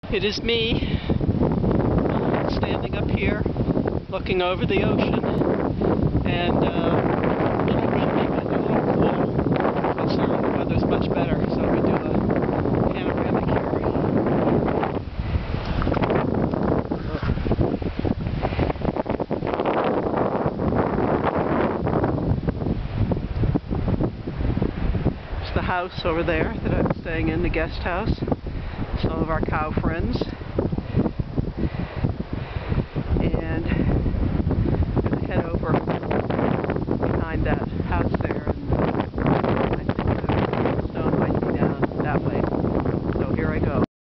It is me, standing up here, looking over the ocean, and a little windy, but a little cool. But certainly the weather's much better, so we do a panoramic here. There's the house over there that I'm staying in, the guest house. Some of our cow friends.